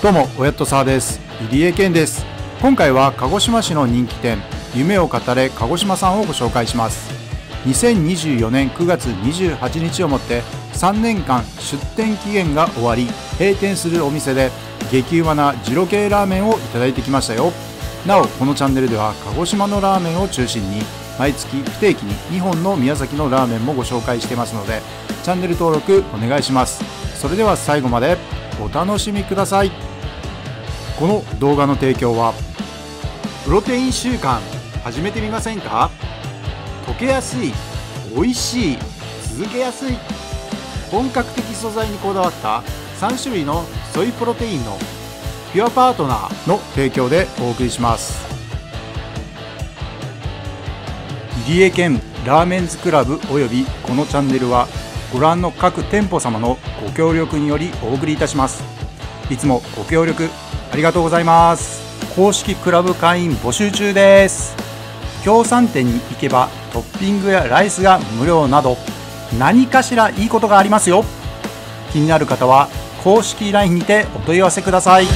どうも、おやっとさーです。入江健です。今回は鹿児島市の人気店、夢を語れ鹿児島さんをご紹介します。2024年9月28日をもって3年間出店期限が終わり、閉店するお店で激うまな二郎系ラーメンをいただいてきましたよ。なお、このチャンネルでは鹿児島のラーメンを中心に毎月不定期に2本の宮崎のラーメンもご紹介していますので、チャンネル登録お願いします。それでは最後までお楽しみください。この動画の提供はプロテイン習慣始めてみませんか？溶けやすい、美味しい、続けやすい、本格的素材にこだわった3種類のソイプロテインのピュアパートナーの提供でお送りします。入江県ラーメンズクラブおよびこのチャンネルはご覧の各店舗様のご協力によりお送りいたします。いつもご協力ありがとうございます。公式クラブ会員募集中です。協賛店に行けばトッピングやライスが無料など何かしらいいことがありますよ。気になる方は公式 LINE にてお問い合わせください。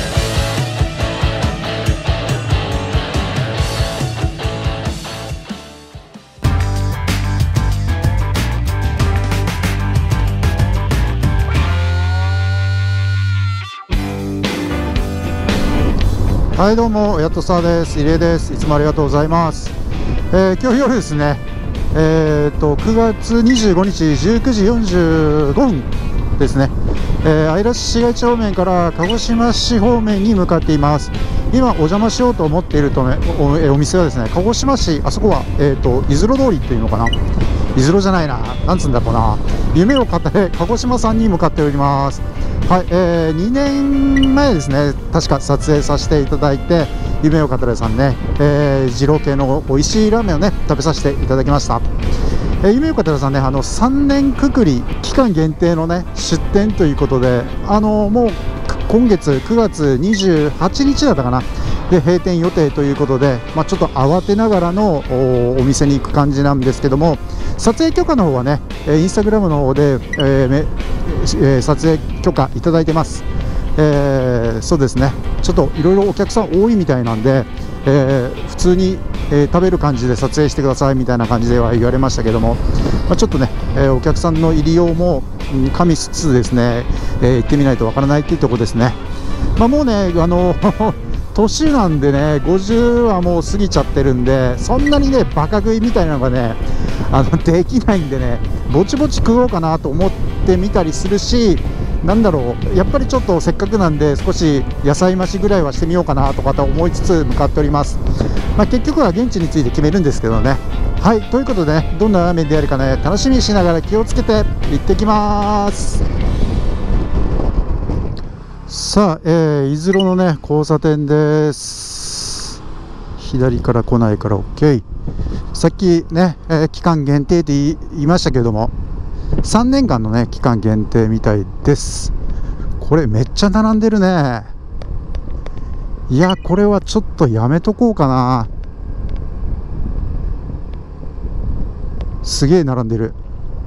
はい、どうも、やっとさーです。入江です。いつもありがとうございます。今日夜ですね、9月25日19時45分ですね、姶良市市街地方面から鹿児島市方面に向かっています。今お邪魔しようと思っているお店はですね、鹿児島市、あそこは、出雲通りっていうのかな、出雲じゃないな、なんつうんだろうな、夢を語れ鹿児島さんに向かっております。はい、2年前ですね、確か撮影させていただいて、夢を語れさんね、二郎系の美味しいラーメンをね、食べさせていただきました。夢を語れさんね、3年くくり、期間限定のね、出店ということで、もう今月9月28日だったかな、で閉店予定ということで、ちょっと慌てながらのお店に行く感じなんですけども、撮影許可の方はね、インスタグラムの方で、撮影許可いただいてます。そうですね、ちょっといろいろお客さん多いみたいなんで、普通に、食べる感じで撮影してくださいみたいな感じでは言われましたけども、ちょっとね、お客さんの入りようも加味しつつですね、行ってみないとわからないっていうところですね。もうね、年なんでね、50はもう過ぎちゃってるんで、そんなにねバカ食いみたいなのがねできないんでね、ぼちぼち食おうかなと思ってみたりするし、なんだろう、やっぱりちょっとせっかくなんで少し野菜増しぐらいはしてみようかなとかと思いつつ向かっております。結局は現地について決めるんですけどね。はい、ということでね、どんなラーメンであるかね、楽しみにしながら気をつけて行ってきます。さあ、出雲のね交差点です。左から来ないから OK。 さっきね、期間限定って言いましたけども、3年間のね期間限定みたいです。これめっちゃ並んでるね。いや、これはちょっとやめとこうかな。すげえ並んでる。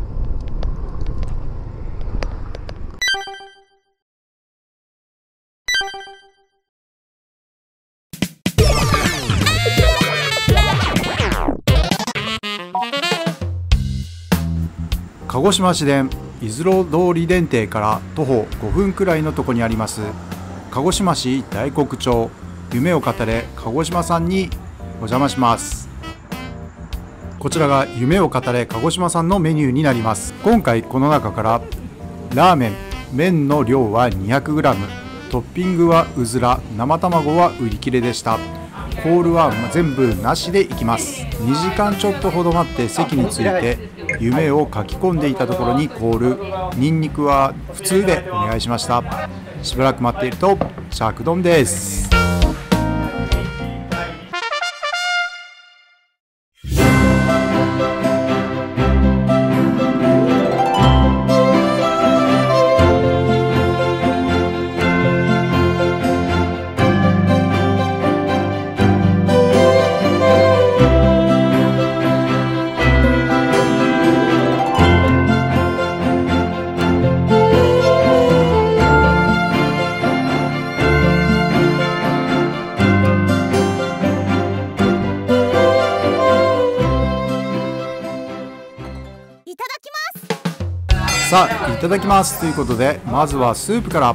鹿児島市電出雲通り電停から徒歩5分くらいのとこにあります鹿児島市大黒町夢を語れ鹿児島さんにお邪魔します。こちらが夢を語れ鹿児島さんのメニューになります。今回この中からラーメン、麺の量は 200g、 トッピングはうずら、生卵は売り切れでした。コールは全部なしでいきます。2時間ちょっとほど待って席に着いて夢を書き込んでいたところにコール、ニンニクは普通でお願いしました。しばらく待っていると尺丼です。 さあいただきますということで、まずはスープから。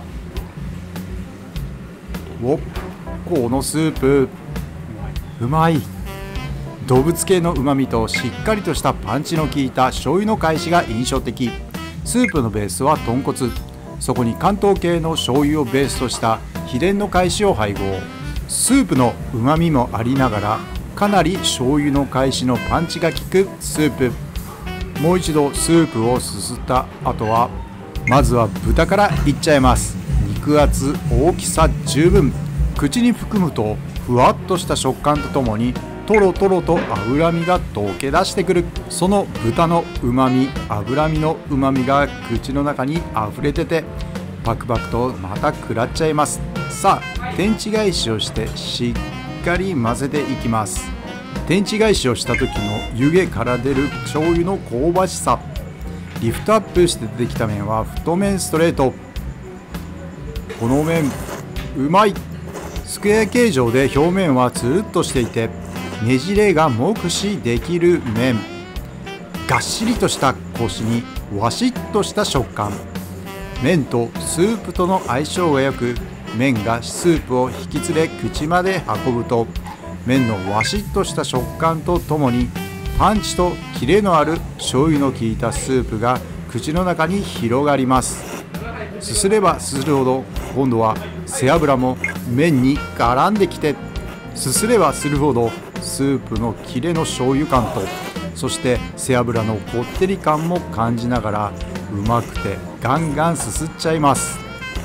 このスープうまい。動物系のうまみとしっかりとしたパンチの効いた醤油の返しが印象的。スープのベースは豚骨、そこに関東系の醤油をベースとした秘伝の返しを配合。スープのうまみもありながらかなり醤油の返しのパンチが効くスープ。もう一度スープをすすった後は、まずは豚からいっちゃいます。肉厚、大きさ十分。口に含むとふわっとした食感とともにトロトロと脂身が溶け出してくる。その豚のうまみ、脂身のうまみが口の中にあふれてて、パクパクとまた食らっちゃいます。さあ天地返しをしてしっかり混ぜていきます。天地返しをした時の湯気から出る醤油の香ばしさ。リフトアップして出てきた麺は太麺ストレート。この麺うまい。スクエア形状で表面はつるっとしていて、ねじれが目視できる麺。がっしりとしたコシにわしっとした食感。麺とスープとの相性が良く、麺がスープを引き連れ口まで運ぶと、麺のわしっとした食感とともにパンチとキレのある醤油の効いたスープが口の中に広がります。すすればすするほど今度は背脂も麺に絡んできて、すすればするほどスープのキレの醤油感と、そして背脂のこってり感も感じながら、うまくてガンガンすすっちゃいます。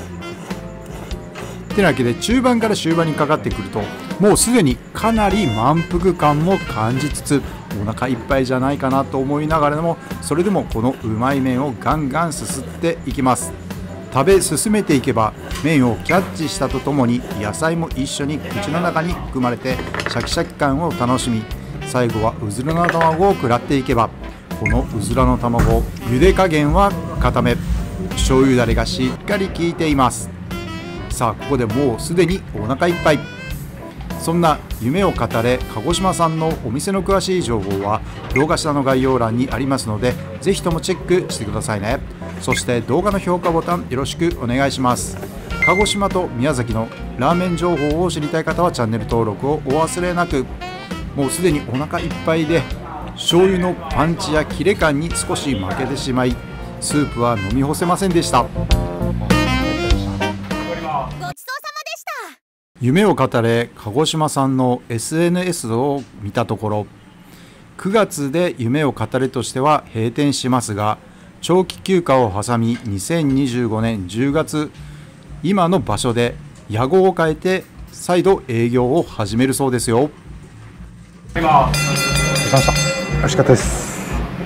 てなわけで中盤から終盤にかかってくると、もうすでにかなり満腹感も感じつつ、お腹いっぱいじゃないかなと思いながらも、それでもこのうまい麺をガンガンすすっていきます。食べ進めていけば麺をキャッチしたとともに野菜も一緒に口の中に含まれてシャキシャキ感を楽しみ、最後はうずらの卵を食らっていけば、このうずらの卵、茹で加減は固め、醤油だれがしっかり効いています。さあここでもうすでにお腹いっぱい。そんな夢を語れ鹿児島さんのお店の詳しい情報は動画下の概要欄にありますので、ぜひともチェックしてくださいね。そして動画の評価ボタンよろしくお願いします。鹿児島と宮崎のラーメン情報を知りたい方はチャンネル登録をお忘れなく。もうすでにお腹いっぱいで、醤油のパンチやキレ感に少し負けてしまい、スープは飲み干せませんでした。夢を語れ鹿児島さんの SNS を見たところ、9月で夢を語れとしては閉店しますが、長期休暇を挟み2025年10月、今の場所で屋号を変えて再度営業を始めるそうですよ。 お疲れ様でした。美味しかったです。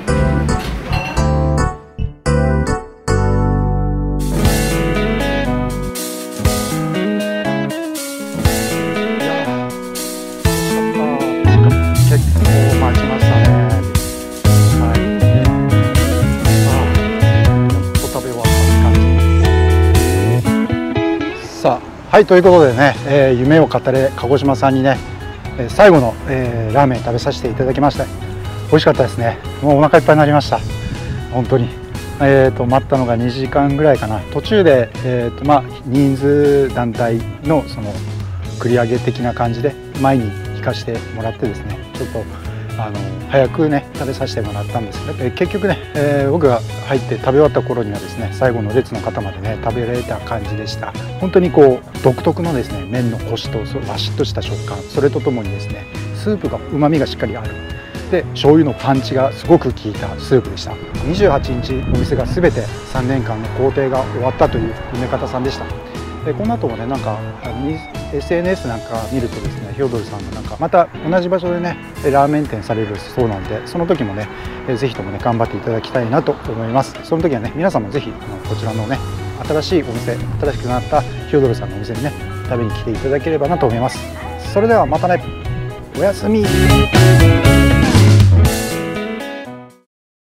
はい、ということでね、夢を語れ鹿児島さんにね、最後の、ラーメン食べさせていただきました。美味しかったですね。もうお腹いっぱいになりました。本当に。待ったのが2時間ぐらいかな。途中で、人数団体のその繰り上げ的な感じで前に引かしてもらってですね、ちょっと早くね食べさせてもらったんですけど、結局ね、僕が入って食べ終わった頃にはですね、最後の列の方までね食べられた感じでした。本当にこう独特のですね麺のコシとバシッとした食感、それとともにですねスープがうまみがしっかりある、で醤油のパンチがすごく効いたスープでした。28日お店が全て3年間の工程が終わったという梅方さんでした。でこの後もね、なんかSNS なんか見るとですね、ヒョドルさんがなんかまた同じ場所でねラーメン店されるそうなので、その時もねぜひともね頑張っていただきたいなと思います。その時はね皆さんもぜひこちらのね新しいお店、新しくなったヒョドルさんのお店にね食べに来ていただければなと思います。それではまたね、おやすみ。